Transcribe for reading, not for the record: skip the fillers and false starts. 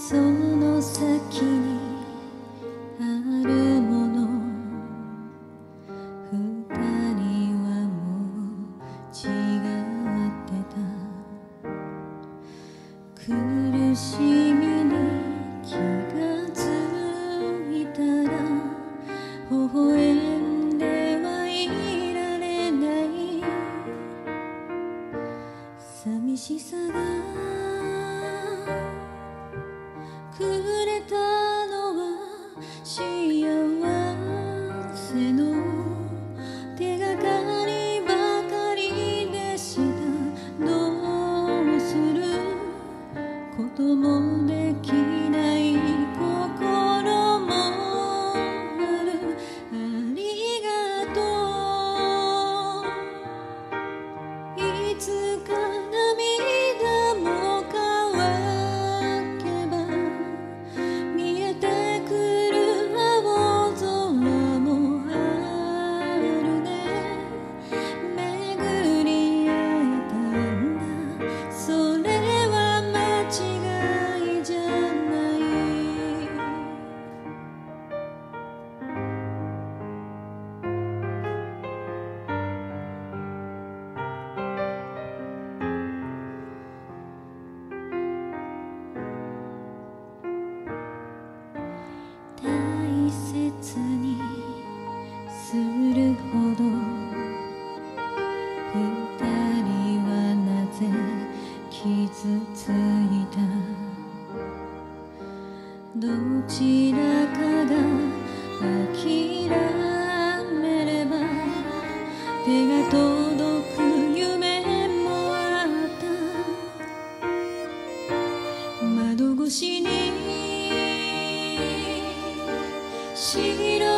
その先にあるもの、二人はもう違ってた。苦しみに気がついたら微笑んではいられない。寂しさがくれたのは幸せの手がかりばかりでした。どうすることもできない心もある。ありがとう。いつか涙も乾けば見えてくる青空もあるね。巡り会えたんだ、それは間違いじゃない。大切にするほど二人はなぜ傷ついた。どちらかが諦めれば手が届く夢もあった。窓越しに白